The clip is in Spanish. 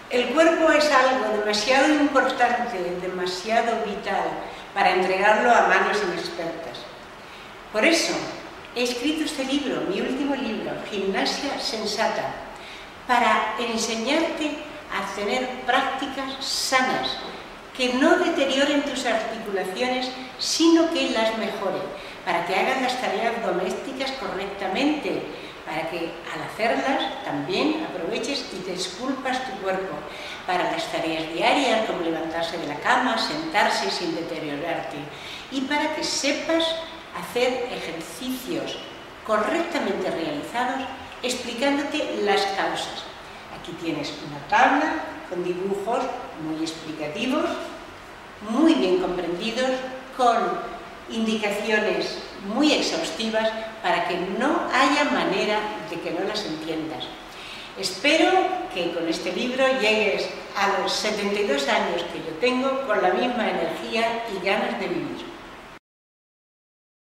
El cuerpo es algo demasiado importante, demasiado vital, para entregarlo a manos inexpertas. Por eso he escrito este libro, mi último libro, Gimnasia Sensata, para enseñarte a tener prácticas sanas, que no deterioren tus articulaciones, sino que las mejoren, para que hagas las tareas domésticas correctamente, para que al hacerlas también aproveches y te esculpas tu cuerpo, para las tareas diarias como levantarse de la cama, sentarse sin deteriorarte, y para que sepas hacer ejercicios correctamente realizados explicándote las causas. Aquí tienes una tabla con dibujos muy explicativos, muy bien comprendidos, con indicaciones muy exhaustivas para que no haya manera de que no las entiendas. Espero que con este libro llegues a los 72 años que yo tengo con la misma energía y ganas de vivir.